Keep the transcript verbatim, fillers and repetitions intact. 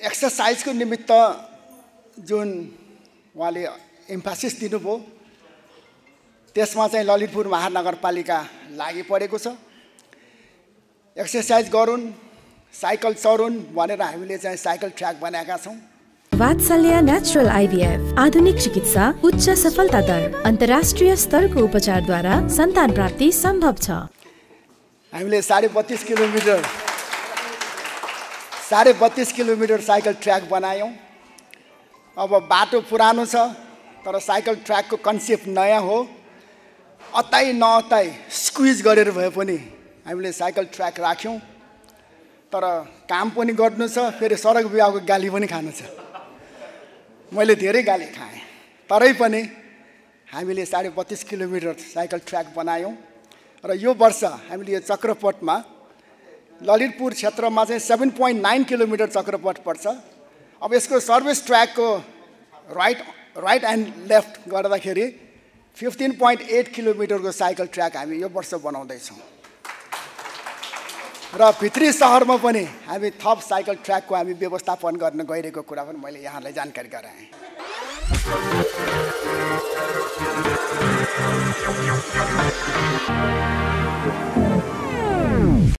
एक्सरसाइजको निमित्त जुन उहाँले एम्फासिस दिनुभयो त्यसमा चाहिँ ललितपुर महानगरपालिका लागि परेको छ। एक्सरसाइज गरून्, साइकल चढुन् भनेर हामीले चाहिँ साइकल ट्र्याक बनाएका छौँ। वात्सल्य नेचुरल आइभीएफ आधुनिक चिकित्सा, उच्च सफलता दर, अन्तर्राष्ट्रिय स्तरको उपचारद्वारा सन्तान प्राप्ति सम्भव छ। हामीले साढे बत्तीस किलोमिटर साढे बत्तीस किलोमिटर साइकल ट्र्याक बनायौँ। अब बाटो पुरानो छ तर साइकल ट्र्याकको कन्सेप्ट नयाँ हो। अताई नअताई स्क्विज गरेर भए पनि हामीले साइकल ट्र्याक राख्यौँ। तर काम पनि गर्नु छ, फेरि सडक विभागको गाली पनि खानु छ। मैले धेरै गाली खाएँ, तरै पनि हामीले साढे बत्तीस किलोमिटर साइकल ट्र्याक बनायौँ। र यो वर्ष हामीले यो चक्रपथमा ललितपुर क्षेत्रमा चाहिँ seven point nine kilometre Chakrapath पर्छ। अब यसको सर्भिस ट्र्याकको राइट राइट एन्ड लेफ्ट गर्दाखेरि फिफ्टिन पोइन्ट एट किलोमिटरको साइकल ट्र्याक हामी यो वर्ष बनाउँदैछौँ। र भित्री सहरमा पनि हामी थप साइकल ट्र्याकको हामी व्यवस्थापन गर्न गइरहेको कुरा पनि मैले यहाँलाई जानकारी गराएँ।